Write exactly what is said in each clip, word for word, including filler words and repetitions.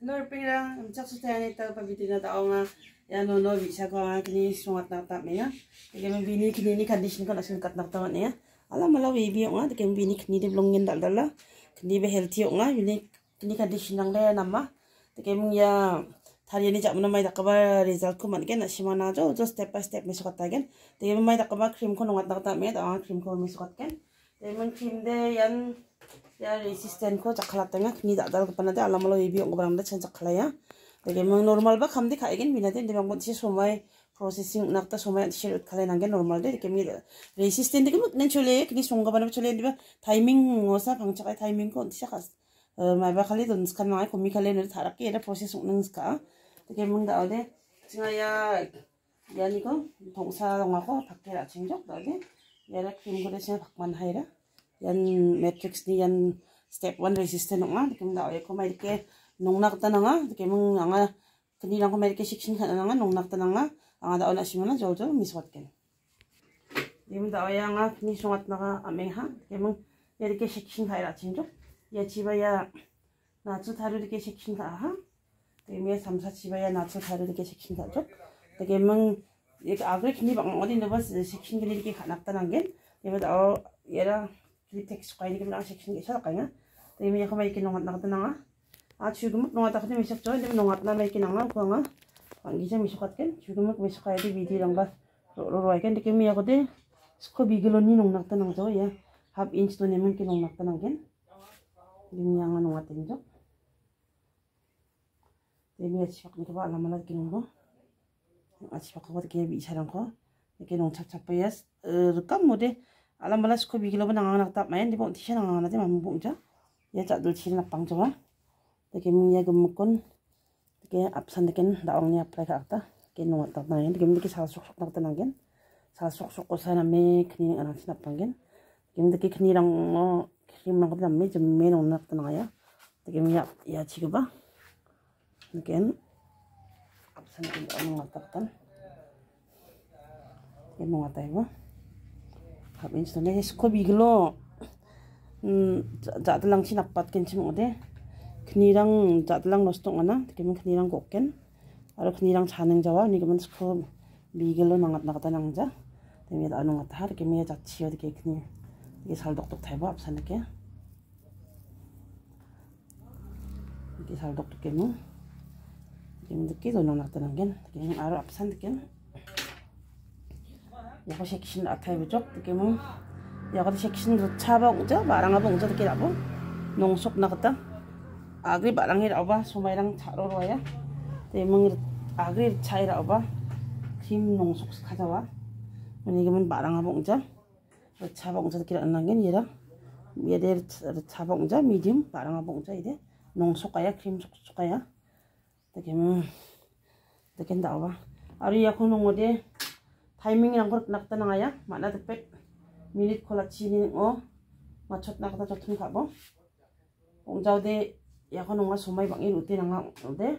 Norping chắc sẽ thay ta bởi vì thế là tao nga ya no no bisa ko nga kini sungat na tap ya ke men bini kini ni condition ko na sun kat na ta ne ala mala we bi nga ke bini kini de longin dal dal la kini be healthy nga bini kini condition nang le namma ke men ya thari ni jamna mai da ka ba result ko man ke na simana jo jo step by step me so kat ta gen te men mai da ka ba cream ko ngat na ta me da cream ko me so kat ken te men cream de yan ya resistant ko jakhala ta nga kini da dal ko pana de ala mala we bi ngo bang da chen jakhala ya 되게 뭐 normal 바 감디 가이긴 미나데 근데 뭐 지 소마이 프로세싱 낙타 소마이 실 칼레난 게 normal 데 이렇게 미 레시스텐트 게 뭐는 줄래 그니 송가 바나 줄래 근데 타이밍 오사 방차가 타이밍 거 시작하 어 마바 칼리 돈 스칸 마이 코미 칼레는 다락게 에라 프로세스 능스카 되게 뭔가 어데 지나야 야니고 동사 동하고 밖에라 칭적 너데 얘라 크림 그레시 박만 하이라 얀 매트릭스 니얀 스텝 원 레시스텐트 가 이렇게 뭔가 어에 코마 이렇게 농락다 나가 이렇게 뭐 나가 그니랑 거 이렇게 식신 나가 농락다 나가 아 나 오나시면은 저저 미스왔겐 님다 어양아 그니 송았 나가 아메하 이렇게 뭐 이렇게 식신 가이라 진죠 야 집어야 나주 다루 이렇게 식신 가하 되게 삼사 집어야 나주 다루 이렇게 식신 가죠 되게 뭐 이렇게 아그리 그니 방 어디 넣어 식신 그니 이렇게 가납다 난게 얘보다 어 얘라 리텍스 가 이렇게 랑 식신 게 살까냐 되게 약간 이렇게 농았 나가다 나가 아 지금은 농아다 그때 미쳤죠. 근데 농아다 말기 나가 그거가 관계자 미쳤겠. 지금은 미쳤가야 돼 비디랑가 로로하게 근데 미야거든 스코비 글로니 농락다 나죠. 예. 합 인치 돈 내면 게 농락다 나게. 님양아 농아다 인죠. 내미야 집학 이거 봐 알아말라 기는 거. 아 집학 그거 되게 미사랑 거. 이렇게 농착착 봐야 르깜 모데 알아말라 스코비 글로 나가 나갔다 마인 근데 뭐 티셔 나가 나지 맘 봉자. 얘 자들 치는 빵 좋아. 되게 문야 금묵건 되게 앞선 되게 나왕니 앞에 갔다 되게 농았다 나인 되게 되게 사속속 나갔다 나겐 사속속 고사나메 그니 안 하시나 방겐 되게 되게 그니랑 뭐 크림랑 거다 매 좀 매는 온났다 나야 되게 문야 야 지금 봐 되게 앞선 되게 농았다 갔다 되게 농았다 이거 하빈 전에 스코비 글로 음 자들랑 친아빠 괜찮 어데 그니랑 자들랑 노스동하나 그러면 그니랑 곱겐 바로 그니랑 자능자와 니그만 스코 미겔로 나갔 나가다 낭자 되면 나는 같아 이렇게 미야 자치어 이렇게 그니 이게 살독독 대보 앞산 이렇게 이게 살독독 깨무 이게 늦게 돈 나갔다 낭겐 이게 아로 앞산 이렇게 야고 섹신 아타이브쪽 이렇게 뭐 야고 섹신 차봉자 마랑아 봉자 이렇게 라고 농속 나갔다 아그리 바랑이라고 소마이랑 자로로 와야 대멍이 아그리 차이라고 봐 김 농속 가져와 이게면 바랑아 봉자 차봉자 이렇게 안 나긴 얘라 얘들 차봉자 미디움 바랑아 봉자 이래 농속 가야 김 속속 가야 되게면 되게 나와 아리야 코농어데 타이밍이랑 그렇게 낙다 나가야 만나도 백 미닛 콜라 치는 어 맞췄 나가다 좋든 가보 봉자데 ya ko nonga somai bangi rute nanga ode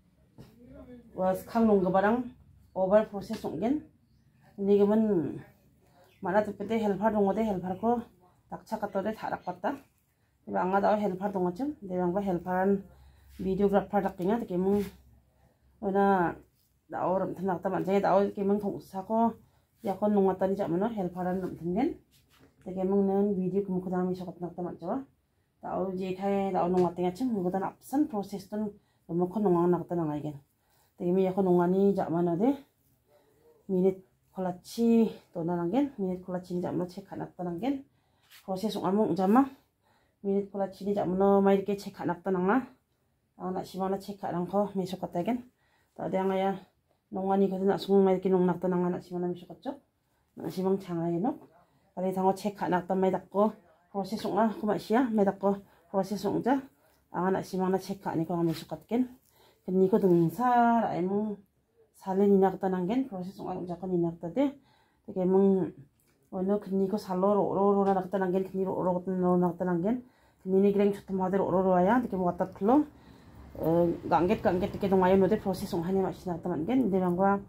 was khang nonga barang over process onggen ni gemen mana tepete helper dongode helper ko dakcha katode tharak patta eba anga da helper dongachum debang ba helperan videographer dakkinga tekemung ona daor thanak ta manje daor kemung thongsa ko ya ko nonga tani jamano helperan namtingen tekemung nen video kum khodami sokot nakta manjawa 다우 제 타에 나오 농아 땡아 참 그보다 앞선 프로세스는 너무 큰 농아 나갔다 나가이겐 되게 미 약간 농아니 자만어데 미닛 콜라치 또 나랑겐 미닛 콜라치니 자만 체크 나갔다 나겐 프로세스 아무 자마 미닛 콜라치니 자만 마 이렇게 체크 나갔다 나가 아나 시마나 체크 안거 메소 갔다겐 다대양아야 농아니 거든 나숭 마 이렇게 농 나갔다 나가 나 시마나 메소 갔죠 나 시망 장아이노 아니 당어 체크 나갔다 마 닦고 프로세스 아 그만이야 매닥고 프로세스 옹자 아나 시마나 체크 아니고 하면 좋겠겐 근데 이거 등사 라이모 살린 이나갔다 난겐 프로세스 옹아 자건 이나갔다데 되게 뭐 어느 근데 이거 살로로 오로로나 나갔다 난겐 근데 오로로 나갔다 난겐 근데 그냥 좋다 마들 오로로 와야 되게 뭐 왔다 클로 어 강겟 강겟 되게 동아요 노데 프로세스 옹 하니 맛이 나갔다 난겐 근데 방과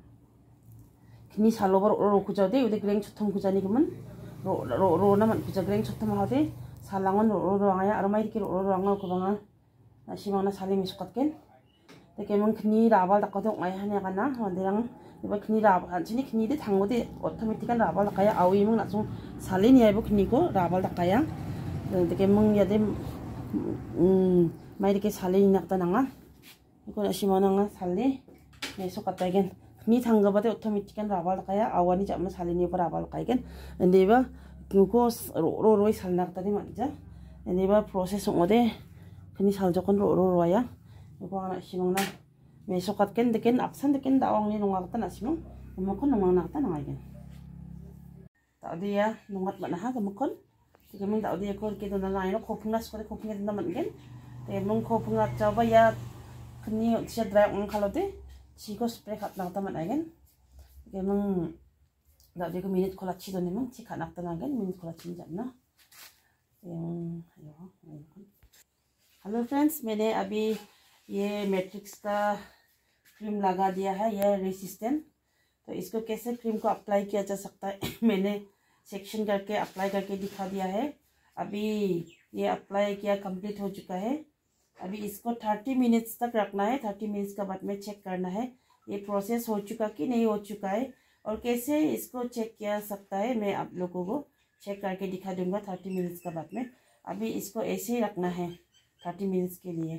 근데 살로버 오로로 구자데 우리 그냥 좋다 구자니 그러면 로 로 로나만 그저 그냥 좋다만 하되 살랑은 로로랑아야 아로마 이렇게 로로랑아 그방아 시마나 살림이 속았겐 देखिए मंग खनी राबाल तक तो मैं हने करना वंदेरंग 이거 खनी राब 안치니 खनी데 당고데 오토매틱한 라발 닦아야 아우이 멍 나중 살리니 해보 खनी고 라발 닦아야 देखिए मंग यादे 음 माई 이렇게 살리니 낙다 나가 이거 시모나가 살리 계속 갔다 이겐 खनी 당거바데 오토매틱한 라발 닦아야 아와니 잡는 살리니 버 라발 닦아이겐 근데 이거 그거 로로로이 살 낙다니 맞자 근데 이거 프로세스 오데 खनी 살 조건 로로로야 이거 하나 시모나 besok kan deken absen deken daong ni nungak tan asimong kemakon nungak nak tan ngagen tadi ya nungat mana ha kemakon tiga ming tadi ya kor kita nalain lo kopungas kore kopungas naman gen temong kopungas coba ya keni siya dry ong kalau deh ciko spray kat nak taman agen kemang tadi ko minute kola cido nih mang cika nak tan agen minute kola cido jamna yang ayo halo friends मैंने अभी ये matrix का cream लगा दिया है ये resistant तो इसको कैसे क्रीम को अप्लाई किया जा सकता है मैंने सेक्शन करके अप्लाई करके दिखा दिया है अभी ये अप्लाई किया कंप्लीट हो चुका है अभी इसको थर्टी मिनट्स तक रखना है थर्टी मिनट्स के बाद में चेक करना है ये प्रोसेस हो चुका कि नहीं हो चुका है और कैसे इसको चेक किया सकता है मैं आप लोगों को चेक करके दिखा दूंगा थर्टी मिनट्स के बाद में अभी इसको ऐसे ही रखना है थर्टी मिनट्स के लिए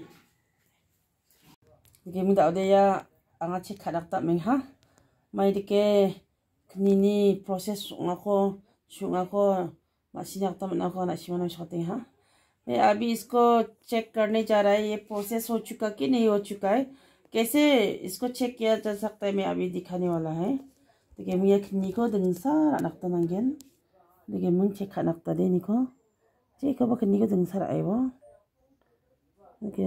Game tak ada ya angat cek kadak tak mengha, mai dike kini proses ngako ngako masih nak tak ngako nak siapa nak shooting ha. मैं अभी इसको चेक करने जा रहा है ये प्रोसेस हो चुका कि नहीं हो चुका है कैसे इसको चेक किया जा सकता है मैं अभी दिखाने वाला है देखिए मैं खनी को दंसा रखता नंगेन देखिए मैं चेक रखता दे निको चेक कब खनी को दंसा आएगा देखिए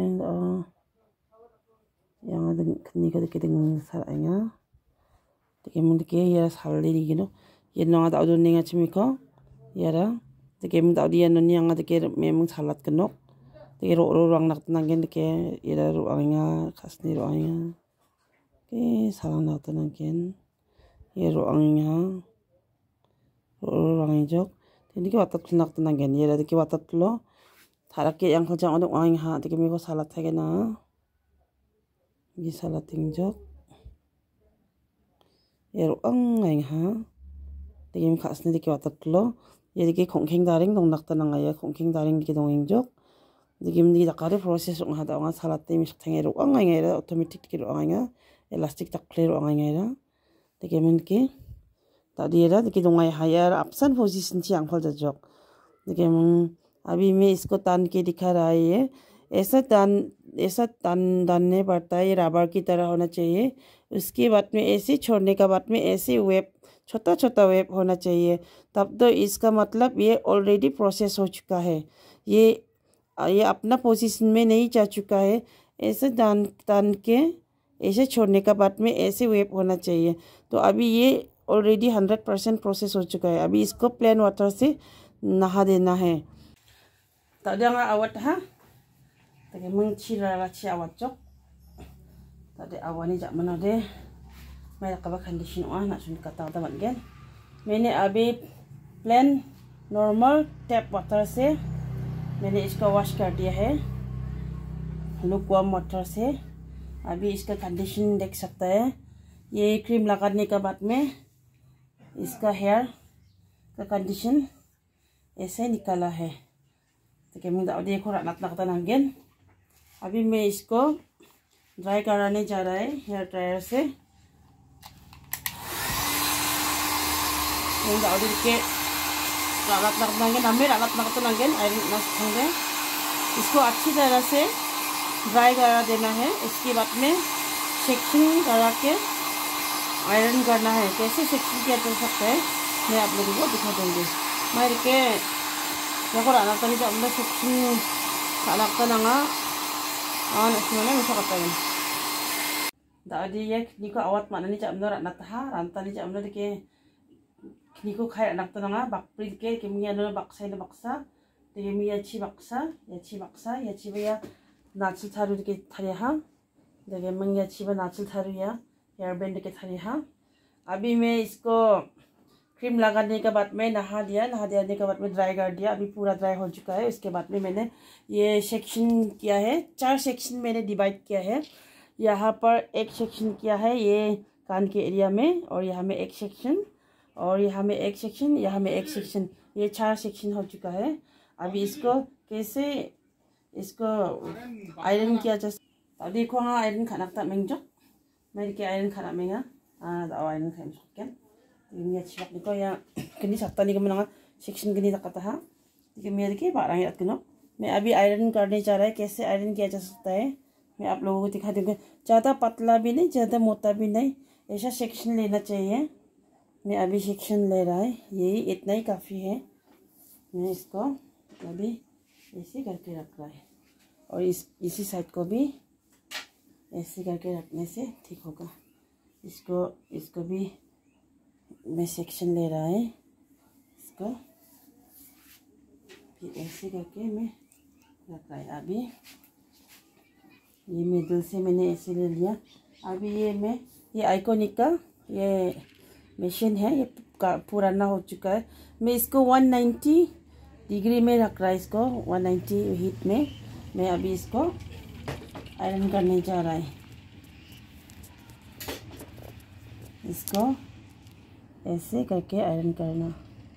yang ada kini kada kita saranya teke mun teke ya salli ni gino ya no ada odun ninga chimiko ya ra teke mun ada ya no ni yang teke memang salat kenok teke ro ro rang nak tangen teke ya ro anga khasni ro anga ke salang nak tangen ya ro anga ro rang jok tini ke watat nak tangen ya ra teke watat lo tharak ke yang khajang odong anga ha teke miko salat thage na ये साला तिंजक ये रोंग आएं हाँ देखिए मैं खास नहीं देखिए वातात लो ये देखिए खोंखें दारिंग दोंग नक्ता नंगाया खोंखें दारिंग देखिए दोंग इंजक देखिए मैं देखिए दकारे प्रोसेस रोंग हादा वांगा साला ते मिश थंगे रोंग आएंगे रा ऑटोमेटिक के रोंग आएंगे इलास्टिक तक प्ले रोंग आएंगे रा देखिए मैं देखिए तभी ये रा देखिए दोंग आए हायर अपसन पोजीशन ची आंखल जजक देखिए मैं अभी मैं इसको तान के दिखा रहा है ये ऐसा तान ऐसा तान दानने पड़ता है ये रबर की तरह होना चाहिए उसके बाद में ऐसे छोड़ने का बाद में ऐसे वेब छोटा छोटा वेब होना चाहिए तब तो इसका मतलब ये ऑलरेडी प्रोसेस हो चुका है ये ये अपना पोजीशन में नहीं जा चुका है ऐसे तान तान के ऐसे छोड़ने का बाद में ऐसे वेब होना चाहिए तो अभी ये ऑलरेडी हंड्रेड परसेंट प्रोसेस हो चुका है अभी इसको प्लेन वाटर से नहा देना है तब आवत हाँ tadi mengcira raci awat cok tadi awani jak mana deh mereka kaba condition wah nak sulit kata teman kan मैंने अभी प्लेन नॉर्मल टैप वाटर से मैंने इसको वॉश कर दिया है लुकवार्म वाटर से अभी इसका कंडीशन देख सकता है ये क्रीम लगाने के बाद में इसका हेयर का कंडीशन ऐसे निकला है तो क्या मैं देखो रात लगता नंगेन अभी मैं इसको ड्राई कराने जा रहा है हेयर ड्रायर से yang tak ada dikit ralat nak nanggen ambil ralat nak tu nanggen air nas nanggen इसको अच्छी तरह से ड्राई करा देना है इसके बाद में सेक्शन करा के आयरन करना है कैसे सेक्शन किया जा सकता है मैं आप लोगों को दिखा दूंगी मैं के देखो रात तनी जब मैं सेक्शन रात तनांगा ah nak semua ni bisa katakan tadi ya kini ko awat mana ni jam norak nak ha ranta ni jam norak ke kini ko kaya nak tenanga bakpri ke kemia no baksa ni baksa te kemia chi baksa ya chi baksa ya chi ya nachil tharu ke thari ha de kemia ya chi ba nachil tharu ya hair band के थरी ha अभी मैं इसको cream लगाने के बाद में नहा दिया नहा देने के बाद में ड्राई कर दिया अभी पूरा ड्राई हो चुका है इसके बाद में मैंने ये सेक्शन किया है चार सेक्शन मैंने डिवाइड किया है यहाँ पर एक सेक्शन किया है ये कान के एरिया में, और यहाँ में एक सेक्शन, और यहाँ में एक सेक्शन, यहाँ में एक सेक्शन, ये चार सेक्शन हो चुका है। अभी इसको कैसे इसको आयरन किया जा सकता। देखो हाँ आयरन खाना था मैं जो मैं क्या आयरन खाना मैं हाँ दाव आयरन खाना सकते ini siap niko ya kini sakta नी कमना सेक्शन कनी तक हाँ ठीक है। मेरे के बारह याद करो मैं अभी आयरन करने जा रहा है। कैसे आयरन किया जा सकता है मैं आप लोगों को दिखा दूँगा। ज़्यादा पतला भी नहीं ज़्यादा मोटा भी नहीं, ऐसा सेक्शन लेना चाहिए। मैं अभी सेक्शन ले रहा है, यही इतना ही काफ़ी है। मैं इसको अभी ऐसे करके रख रहा है, और इस इसी साइड को भी ऐसे करके रखने से ठीक होगा। इसको इसको भी मैं सेक्शन ले रहा है, इसको फिर ऐसे करके मैं रख रहा है। अभी ये मिडल से मैंने ऐसे ले लिया। अभी ये मैं ये आइकॉनिक का ये मशीन है, ये पुराना हो चुका है। मैं इसको एक सौ नब्बे डिग्री में रख रहा है, इसको एक सौ नब्बे हीट में मैं अभी इसको आयरन करने जा रहा है। इसको ऐसे करके आयरन करना।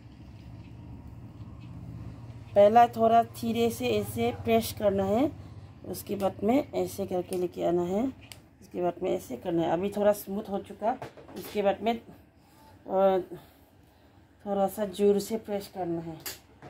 पहला थोड़ा धीरे से ऐसे प्रेस करना है, उसके बाद में ऐसे करके लेके आना है, उसके बाद में ऐसे करना है। अभी थोड़ा स्मूथ हो चुका, उसके बाद में थोड़ा सा जोर से प्रेस करना है।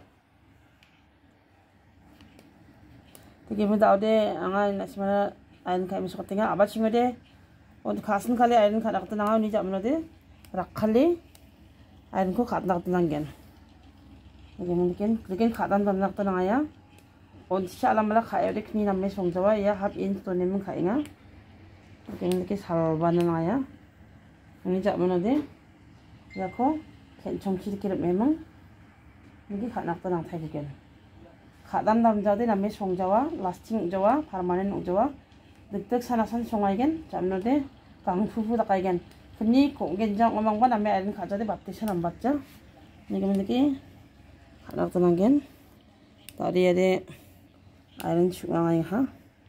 ठीक है मैं दाउदे आंगा नसमना आयरन का मिस करते हैं। आबाद सिंह दे और खासन खाली आयरन खाना करते नांगा नहीं जामना दे रख खाली आयरन को खातना करते नांगेन। ओके मम्किन लेकिन खादान करना करते नांगा और शाला मला खाया दे खनी नम्मे सोंगजावा या हाफ इंच तो नेमन खाएंगा। ओके मम्किन सालबाना नांगा नहीं जामना दे या को खेंचों की किरप मेमं नहीं खाना करते नांग थाई बुकेन खादान दाम जादे नम्मे सोंगजावा लास्टिंग जावा परमानेंट जावा दक्दक सानासान संगाइगेन जामना दे गांग फुफु तकाइगेन खनी कोगेनजां अमांगबा नम्मे आयरन खाजादे बात्ते सानाम बाच्चा नहीं कमनकी खाना करते नांगेन तारी यादे आयरन सुगांगाई हा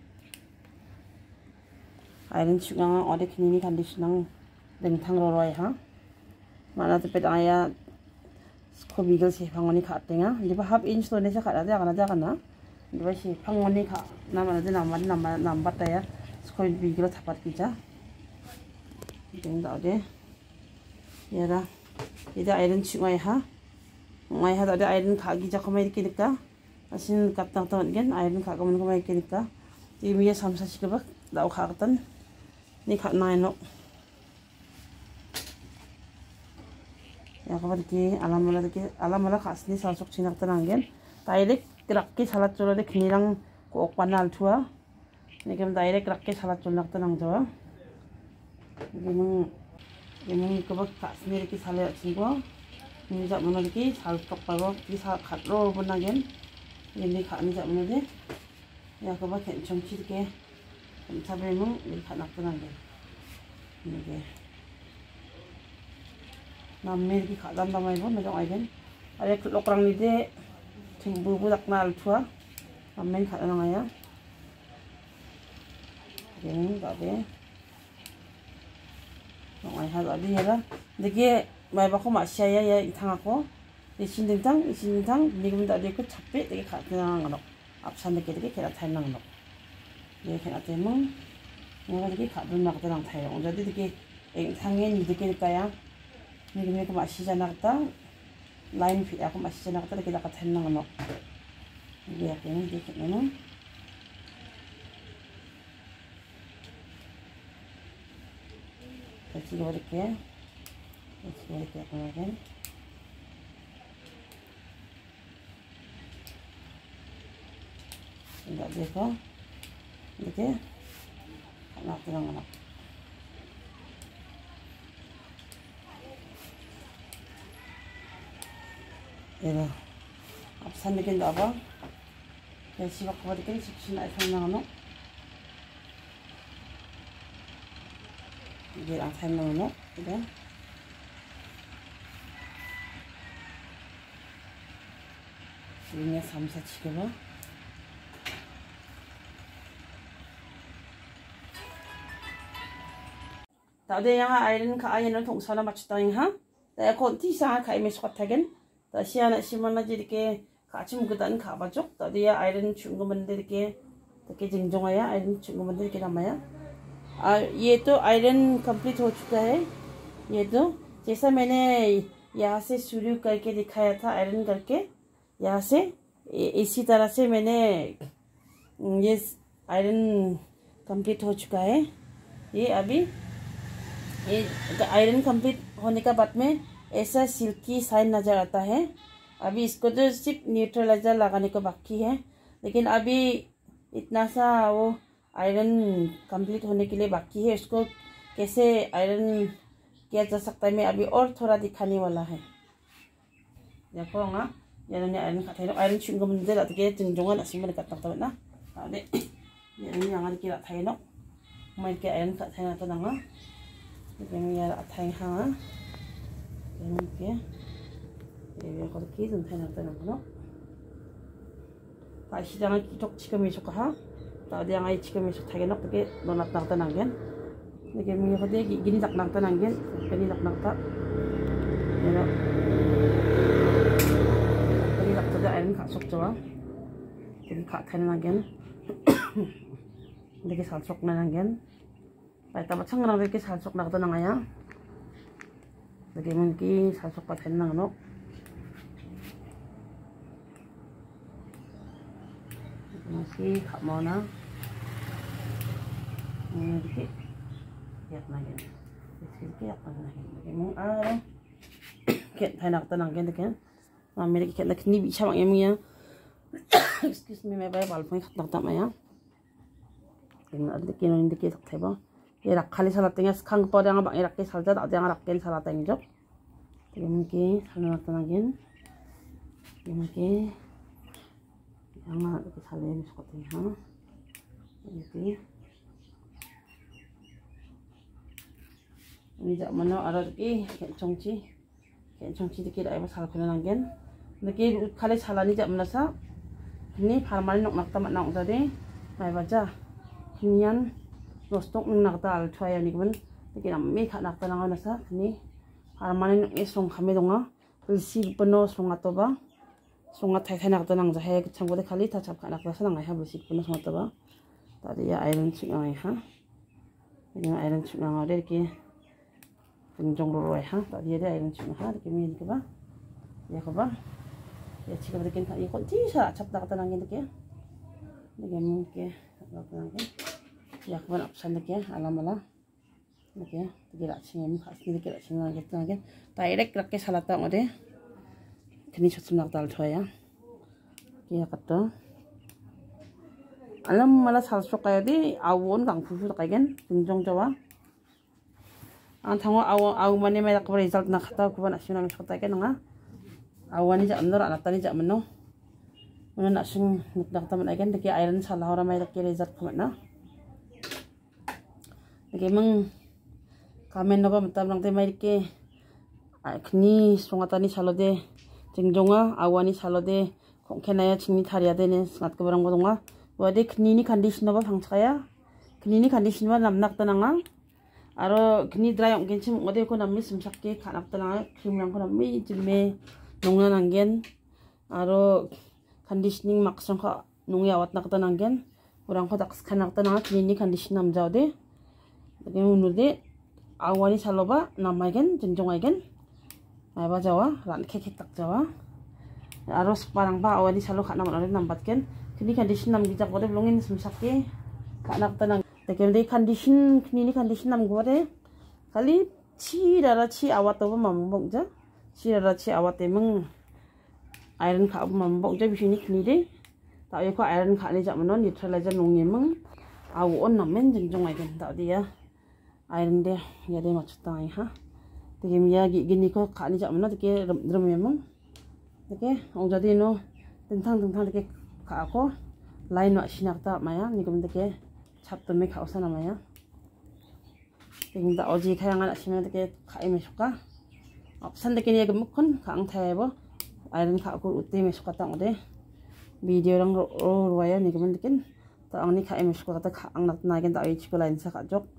आयरन सुगांगा और खनी कंडीशनर दंथां रय हा माना तो पे आया को बिगल से फांगनी खातेंगा दिबा हाफ इंच तो ने से खादा जागना जागना दिबा से फांगनी खा ना माना दे नाम नाम नाम बताया को बिगल थापात पिजा जों दादे यारा इदा आयरन सुगाय हा माय हा दादे आयरन खागी जाखमाय किनिका असिन कापता तनगेन आयरन खागमन खमाय किनिका इमिया सामसा सिकबा दाव खागतन नि खानाय नो याकबर की आलामला के आलामला खासनी सासुक छिनकता नांगेन डायरेक्ट रक्के सालाद चोलदे खनिरां को पानाल थुआ निकम डायरेक्ट रक्के सालाद चोलनकता नांगजवा गेमं गेमं कबक खासनी की साले छिंगो नि जामना की साल तक पाबो की सा खातरो बनागेन यनि खानि जामना दे याकबर खेनचम छिरके साबेमं नि खानाकता नांगेन निगे नामेर की खादान दामाइबो मोजां आइगोन आरो लक्रां निदे थिंबुबो दाकना आलथुआ नामेन खादानांगाया गेन दाबे नङाय हाजादि यारा देखे माइबाखौ मासिया या थाङाखौ इसिन दिंथां इसिन दिंथां निगम दादेखौ छापे देखे खादानांगन आपसान देखे देखे खेला थायनांगन दे खेला थायमं नङा देखे खादान नागदानां थायरां जदि देखे थाङे निदेखे काया निगम को मासी जाना करता लाइन फिर aku masih जाना करता लेकिन aku tenang no dia kayaknya dikit memang kasih balik ya kasih balik ya kemudian enggak dia kok gitu ya anak tenang anak 이거 앞산 느낌 나봐 열심히 버리게 직신 알탕 나가노 이게 알탕 나가노 이래 이게 삼사 치고봐 다들 양아 아이는 가 아이는 동사나 맞췄다 잉하 내 건티 상아 가이메 속하겐 다시 하나 시만나지 이렇게 같이 묵으단 가봐줘 다들 아이는 중고문들 이렇게 이렇게 증정해야 아이런 친구분들 이렇게 남아요. 아, ये तो आयरन कंप्लीट हो चुका है। ये तो जैसा मैंने यहाँ से शुरू करके दिखाया था आयरन करके यहाँ से इसी तरह से मैंने ये आयरन कंप्लीट हो चुका है। ये अभी ये आयरन कंप्लीट होने का बाद में ऐसा सिल्की साइन नज़र आता है। अभी इसको तो सिर्फ न्यूट्रलाइजर लगाने को बाकी है, लेकिन अभी इतना सा वो आयरन कंप्लीट होने के लिए बाकी है। उसको कैसे आयरन किया जा सकता है मैं अभी और थोड़ा दिखाने वाला है। देखो ना ये ने आयरन का थे आयरन चुंग मंदे ला के जंजोंगा ना सिमन का तक ना अरे ये ने yang के ला थे ना मैं के आयरन का थे ना तो ना ये में यार थे हां ये के ये को के जन थे ना तो ना 다시 장을 기tok 지금 이속가 하 다들 양아이 지금 이속 타게 넣 그게 너나 나타 난겐 이게 뭐 어디 기니 딱 나타 난겐 기니 딱 나타 얘는 기니 딱 저자 아이는 가속 좋아 기니 가 타는 난겐 이렇게 살속 나난겐 빨리 뭐 창가랑 이렇게 살속 나가다 나가야 이게 뭔기 살속 봐 되는 나노 masih kak mana ini dikit lihat lagi dikit lihat lagi mau ah kayak enak tenang kan kan mami lagi kayak ni bisa mak emnya excuse me मैं बाल फोन खत्म खत्म आया इन अरे किन इन दikit सकते बा ये रखाली salate nya khang pa yang bang irak ke salja tak yang rakel salate nya jok mungkin sana tenangin mungkin yang 이렇게 잘 내릴 것 같아요. 이렇게 이제 mana ada lagi kenconci kenconci dikit aja salah pelan gen lagi kali salah ni jak menasa ini parmal nok nak tamat nok tadi mai baca kinian rostok nak tal choya ni kan lagi nammi kak nak tanang nasa ini parmal nok isong kami donga bersih penuh song atau ba songa thai thai nak tanang ja hai chang bode khali tha chap khana ka sanang ha bersih penuh songa to ba tadi ya iron ching ai ha ini iron ching ang ada ki penjong ro ha tadi ada iron ching ha ki mi ki ba ya ka ba ya 지금 이렇게 다 이거 티셔 잡다가 tanang 이렇게 이게 뭐게 tanang ya ka option 이렇게 알아말아 이렇게 되게 아침에 같이 이렇게 아침에 이렇게 tanang direct 이렇게 살았다 어디 그니 좋습 낙달 좋아요. 이야 같다. 알람 말아 살속 가야 돼. 아우온 강푸수 가겐 등정 좋아. 안 당어 아우 아우만이 매다 그 리저트 나갔다 그번 아시나 쳤다 게는가. 아우안이 자 안들 안 왔다니 자 만노. 오늘 나신 낙다만 아겐 되게 아이런 살라오라 매다 게 리저트 그만나. 되게 멍 가면 너가 못담랑 때 이렇게 아 그니 송아다니 살로데 jengjonga awani salode kongkenaya chingni tharia dene sangat kebarang bodonga wade knini condition ba phangchaya knini condition ba namnak tananga aro kni dry onggen chim ode ko nammi simsakke khanak tananga krimrang ko nammi jilme nongna nangen aro conditioning maksong kha nongya awat nak tanangen urang ko daks khanak tananga knini condition namjaude lagi unude awani saloba namagen jengjonga igen apa Jawa, ran kekek tak Jawa. Arus parang ba awani salo kak nama orang nambat kan. Kini condition nam kita kode belongin semsake kak nak tenang. Tapi dia condition kini condition nam kode kali ci dara ci awat tu mambok ja. Ci dara ci awat emang iron kak mambok ja bisini kini deh. Tak ya ko iron kak ni jak menon neutralizer nong emang awon namen jengjong aja. Tak dia iron deh ya deh macam tang ha. 되게 미야기 기니까 가니 잡나 되게 드럼이면 되게 엉자디 노 등탕 등탕 되게 가고 라인 와 시작다 마야 니금 되게 잡더미 가오사나 마야 되게 어지 다양한 아시면 되게 가이메 쇼까 업산 되게 니가 먹건 강타해버 아이런 가고 우때메 쇼까 땅어데 비디오랑 로와야 니금 되게 땅니 가이메 쇼까 다 강낙 나겐 다 이치고 라인사 가족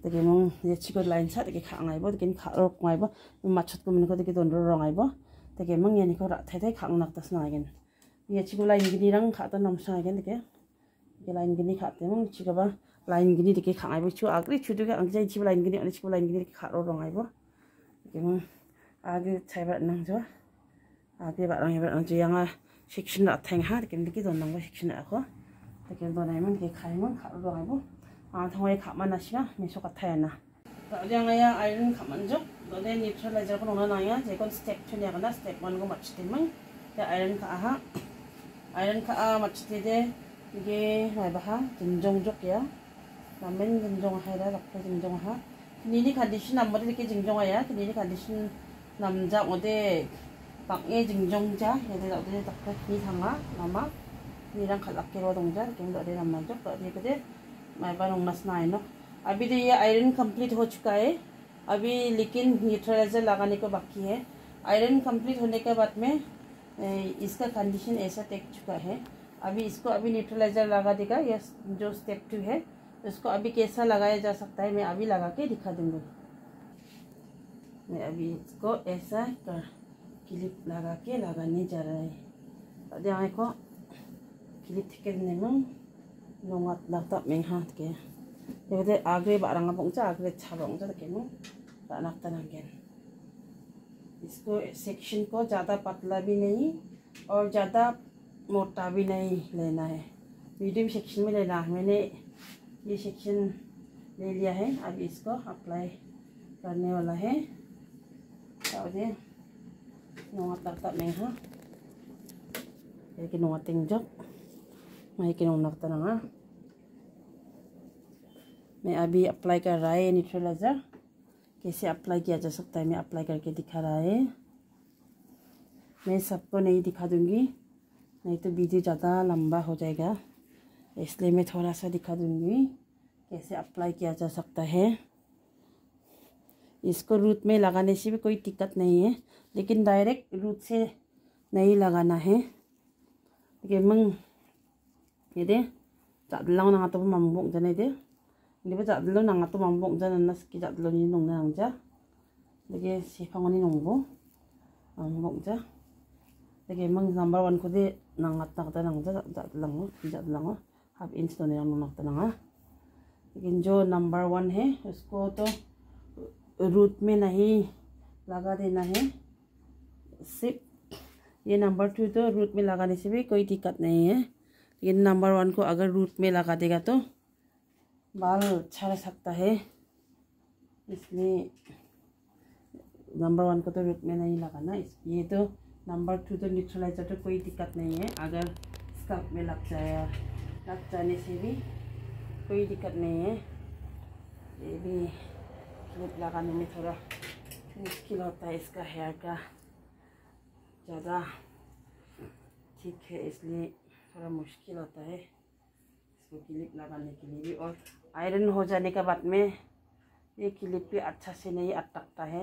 되게 뭐 이제 치고 라인 차 되게 강하이버 되게 가로 공하이버 맞췄고 ምን 거 되게 돈으로 랑하이버 되게 뭐 얘니 거 되게 강낙다스 나긴 이게 치고 라인 기니랑 가다 넘상하긴 되게 이게 라인 기니 가때면 치고 봐 라인 기니 되게 강하이버 치고 아그리 주도가 안제 치고 라인 기니 아니 치고 라인 기니 이렇게 가로 랑하이버 이게 뭐 아그 잘 받는 저 아그 바랑 해봐 안제 양아 식신 나타행 하 이렇게 이렇게 돈는 거 식신 하고 되게 돈하면 이게 가면 가로 랑하이버 아, 통화에 가만 하시가 미소 같아야 나. 어디야야 아이런 가만 줘. 너네 뉴트럴라이저가 놓나야. 제건 스텝 투냐가나 스텝 원 거 맞추되면 아이런 가하. 아이런 가아 맞추되 이게 뭐야? 증정족이야. 남면 증정하라 덕분 증정하. 니니 컨디션 남머리 이렇게 증정하야. 니니 컨디션 남자 어디 방에 증정자 얘들 어디 덕분 니 상아 남아. 니랑 갈락기로 동자 이렇게 어디 남만 줘. 어디 그대 मैं बार उम्मस ना आए no अभी तो ये iron complete हो चुका है अभी लेकिन न्यूट्रलाइजर लगाने को बाकी है आयरन कंप्लीट होने के बाद में इसका कंडीशन ऐसा टेक चुका है अभी इसको अभी न्यूट्रलाइजर लगा देगा ये जो स्टेप टू है उसको अभी कैसा लगाया जा सकता है मैं अभी लगा के दिखा दूंगी मैं अभी इसको ऐसा कर क्लिप लगा के लगाने जा रहा है अभी को क्लिप करने में 농아 낙다 맹하 되게 여기데 आगे बारंगा 봉자 आगे छाबंगा 되게 뭐 낙다는 게 इसको सेक्शन को ज़्यादा पतला भी नहीं और ज़्यादा मोटा भी नहीं लेना है मीडियम सेक्शन में लेना है मैंने ये सेक्शन ले लिया है अब इसको अप्लाई करने वाला है ताकि 농아 낙다 맹하 이렇게 농아 땡적 मैं कि लगता ना मैं अभी अप्लाई कर रहा है न्यूट्रलाइजर कैसे अप्लाई किया जा सकता है मैं अप्लाई करके दिखा रहा है मैं सबको नहीं दिखा दूंगी नहीं तो वीडियो ज़्यादा लंबा हो जाएगा इसलिए मैं थोड़ा सा दिखा दूंगी कैसे अप्लाई किया जा सकता है इसको रूट में लगाने से भी कोई दिक्कत नहीं है लेकिन डायरेक्ट रूट से नहीं लगाना है लेकिन मंग ये जा들랑 나가도 mam봉잖아 이제 근데 자들로 나가도 mam봉잖아 나스키 자들로니 농나 남자 이게 시팡원이 농고 mam봉자 이게 mang number one को दे नांगत नागता नांगजा जादलंगो जादलंगो हाफ इंच तो नहीं नांगता नांगा लेकिन जो नंबर वन है उसको तो रूट में नहीं लगा देना है सिर्फ ये नंबर टू तो रूट में लगाने से भी कोई दिक्कत नहीं है लेकिन नंबर वन को अगर रूट में लगा देगा तो बाल छड़ सकता है इसलिए नंबर वन को तो रूट में नहीं लगाना ये तो नंबर टू तो न्यूट्रलाइजर तो कोई दिक्कत नहीं है अगर स्कल्प में लग जाए लग जाने से भी कोई दिक्कत नहीं है ये भी क्लिप लगाने में थोड़ा मुश्किल होता है इसका हेयर का ज़्यादा ठीक है इसलिए थोड़ा मुश्किल होता है इसको क्लिप लगाने के लिए भी और आयरन हो जाने के बाद में ये क्लिप भी अच्छा से नहीं अटकता है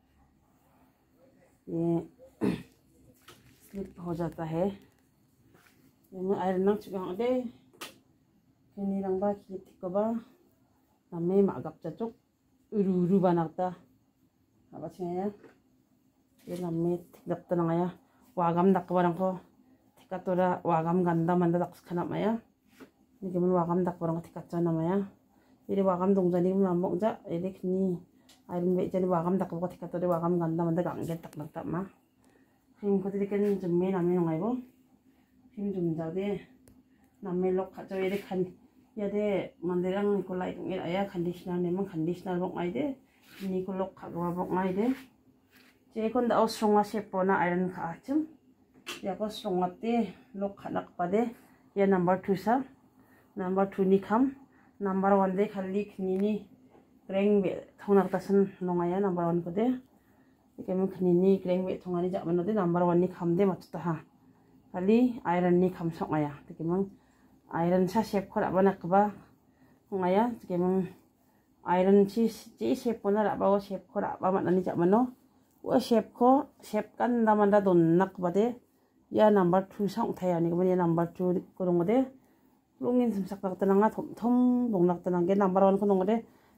ये स्लिप हो जाता है ये आयरन चुका दे कहीं रंबा क्लिप को बा हमें मागप चचुक उरु उरु बनाता apa sih ya ये हमें दक्ता नंगाया वागम दक्बरंको 티카토라 와감 간다 만다 닥스카나 마야 이게 뭐 와감 닥버랑 티카잖아 마야 이리 와감 동자니 뭐 먹자 이리 그니 아이런 베이자니 와감 닥버고 티카토리 와감 간다 만다 강게 딱 낙다 마 힘 그들이ken 좀 매나면 나이고 힘좀 자데 남멜로 가져 이리 간 야데 만데랑 콜라이 동에 아야 컨디셔너 내면 컨디셔너 록 마이데 니콜록 가고 록 마이데 제건 다 어스롱아 셰포나 아이런 가쯤 याको स्ट्रोंगते लोग खनक पदे या नंबर टू सा नंबर टू नि खम नंबर वन दे खाली खनिनी क्रेंग बे थोंनाक तसन नंगाया नंबर वन को दे केम खनिनी क्रेंग बे थोंगानी जाबनो दे नंबर वन नि खम दे मचता हा खाली आयरन नि खम सङाया केम आयरन सा शेप खरा बनकबा ngaya केम आयरन ची ची शेप पना राबा शेप खरा बा मननी जाबनो वो शेप को शेप कंदा मंदा दोनक बदे या नंबर टू सांग थाया नि गमन या नंबर टू को दंगदे लुंगिन समsak लागतनांगा थम थम दंगलाक्तनांगे नंबर वन को दंगदे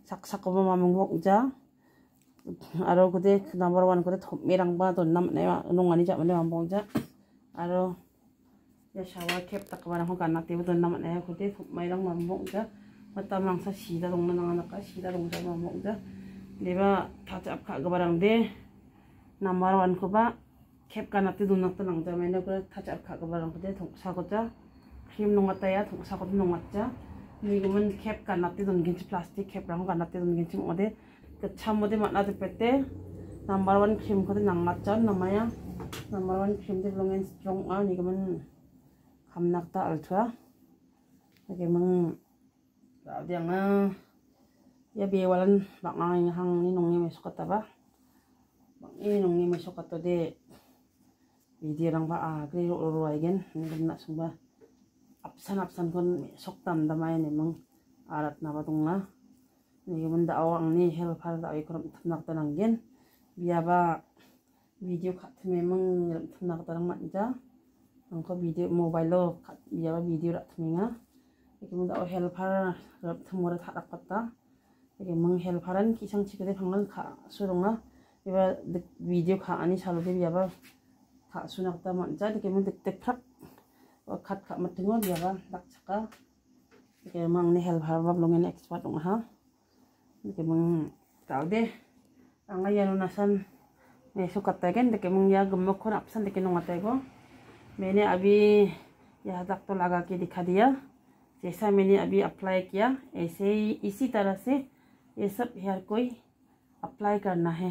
sak sak ko mamung hok ja aro kude number one kude thop mirang ba don nam ne nong ani ja mane mamung ja aro ya shower cap tak barang hok anak te don nam ne kude thop mairang mamung ja matam lang sa sida dong nang anak ka sida dong ja mamung ja leba thacha ap kha ga barang de number one ko ba cap kana te don nak ta nang ja mane ko thacha ap kha ga barang kude thok sa ko ja cream nong ata ya thok sa ko nong atja ni구먼 캡 간납대 돈 괜찮 플라스틱 캡랑 간납대 돈 괜찮 어디 그 참모데 만나도 뺐대 넘버 원 크림 코드 낭맞자 남아야 넘버 원 크림 데 블롱엔 스트롱 아 니구먼 감낙다 알투야 이게 멍 라디앙아 야 비에왈은 막앙이 항니 농님에 속았다 봐 막이 농님에 속았더데 비디오랑 봐아 그래 로로 와이겐 니구먼 나승바 apsan apsan kon soktam damai ne mong arat na badung na ni mun da awang ni hel phar da ai krom thnak ta nanggen biya ba video khat me mong thnak ta nang manja ang ko video mobile lo khat biya ba video ra thminga ni mun da hel phar rap thmora tha rak patta ni mong hel pharan ki sang chikade phanglan kha surunga biya video kha ani salo be biya ba kha sunak ta manja ni mun tek tek phak kat kat matingo dia ba dak chaka ke mang ni hel har bab longen expert ong ha ke mang tau de anga yanu nasan ne su katta gen de ke mang ya gum khon apsan de ke nong ata go मैंने अभी यह तक तो लगा के दिखा दिया जैसा मैंने अभी अप्लाई किया ऐसे ही इसी तरह से ये सब हेयर कोई अप्लाई करना है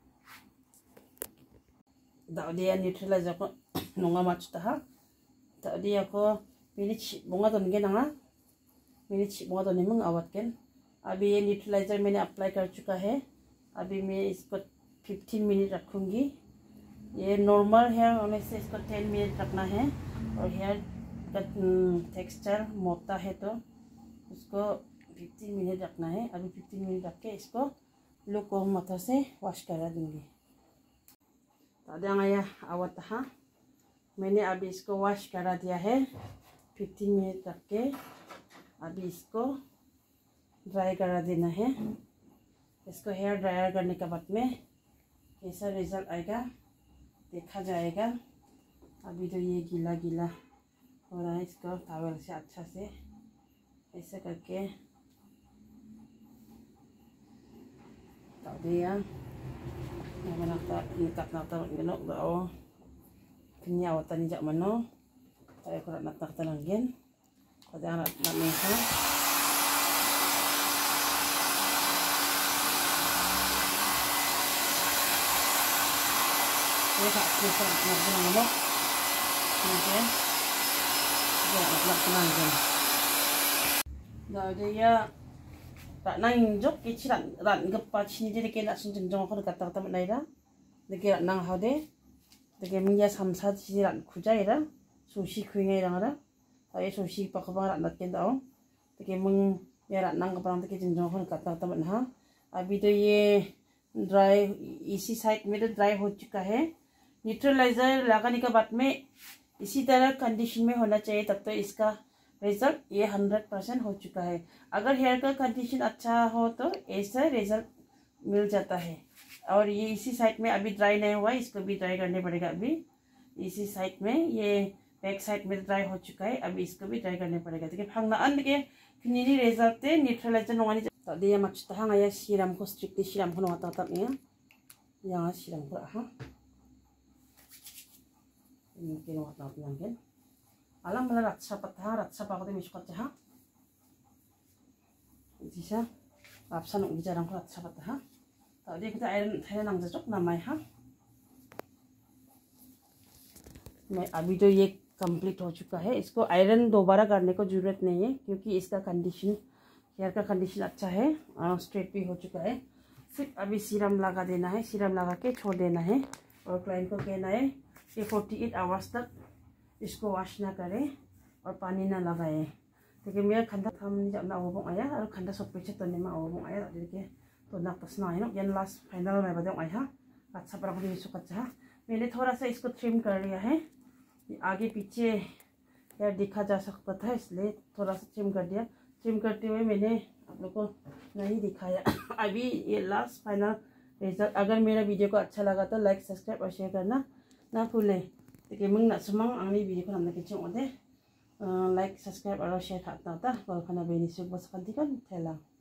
दाउदिया न्यूट्रलाइजर को नोंगा मचता हा tadi aku ini bunga ton gen ना मैंने bunga ton निमंग आवत केन अभी ये न्यूट्रलाइजर मैंने अप्लाई कर चुका है अभी मैं इसको फिफ्टीन मिनट रखूंगी ये नॉर्मल हेयर होने से इसको टेन मिनट रखना है और हेयर का टेक्सचर मोटा है तो उसको फिफ्टीन मिनट रखना है अभी फिफ्टीन मिनट रख के इसको लुकवार्म वाटर से वॉश करा दूंगी tadi आया आवत हा मैंने अभी इसको वॉश करा दिया है फिफ्टीन मिनट रख के अभी इसको ड्राई करा देना है इसको हेयर ड्रायर करने के बाद में कैसा रिजल्ट आएगा देखा जाएगा अभी तो ये गीला गीला हो रहा है इसको टॉवल से अच्छा से ऐसे करके tadi ya yang menakta nikap nakta genok bao kenya watan jak mano saya kurang nak tak tenangin pada anak nak mesa ya tak bisa nak tenang lo mungkin ya nak tenangin dah dia tak nang jok kecilan ran gepa sini jadi kena senjong aku dekat tak teman lain dah dekat nang hade 되게 민야 삼사지란 구자이라 소시 쿠잉이랑라 아예 소시 바카바라 natkendaw 되게 문 यार नंग परंत के जिन जोखन करता था मन हाँ अभी तो ये ड्राई इसी साइड में तो ड्राई हो चुका है न्यूट्रलाइजर लगाने के बाद में इसी तरह कंडीशन में होना चाहिए तब तो इसका रिजल्ट ये हंड्रेड परसेंट हो चुका है अगर हेयर का कंडीशन अच्छा हो तो ऐसा रिजल्ट मिल जाता है और ये इसी साइड में अभी ड्राई नहीं हुआ इसको भी ड्राई करने पड़ेगा अभी इसी साइड में ये बैक साइड में ड्राई हो चुका है अभी इसको भी ड्राई करने पड़ेगा देखिए फंगना अन के किन्हीं रिजल्ट है न्यूट्रलाइजर नोंगानी तदी या मचता हंगा या सीरम को स्ट्रिक्टली सीरम को नोंगा तब नहीं यहाँ सीरम को हाँ इनके नोंगा तब नहीं alam mana ratsa patah ratsa pakai miskat cah bisa lapsan uk jarang ko ratsa patah tadi kita iron iron nang jacok namai ha मैं अभी तो ये कंप्लीट हो चुका है इसको आयरन दोबारा करने को जरूरत नहीं है क्योंकि इसका कंडीशन हेयर का कंडीशन अच्छा है और स्ट्रेट भी हो चुका है सिर्फ अभी सीरम लगा देना है सीरम लगा के छोड़ देना है और क्लाइंट को कहना है कि फोर्टी एट आवर्स तक इसको वॉश ना करें और पानी ना लगाए देखिए मेरा खंडा हम जब ना वो आया और खंडा सब पीछे तो नहीं मैं वो आया देखिए तो ना पसना है ना ये लास्ट फाइनल में बताऊँ आया अच्छा पर मुझे इसको अच्छा मैंने थोड़ा सा इसको ट्रिम कर लिया है आगे पीछे यार दिखा जा सकता था इसलिए थोड़ा सा ट्रिम कर दिया ट्रिम करते हुए मैंने आप लोग को नहीं दिखाया। अभी ये लास्ट फाइनल रिजल्ट। अगर मेरा वीडियो को अच्छा लगा तो लाइक सब्सक्राइब और शेयर करना ना भूलें। देखिए मंग ना सुमंग आंगनी वीडियो को हमने किचन ओदे लाइक सब्सक्राइब और शेयर खाता था। कल खाना बेनी सुबह सकती का थैला।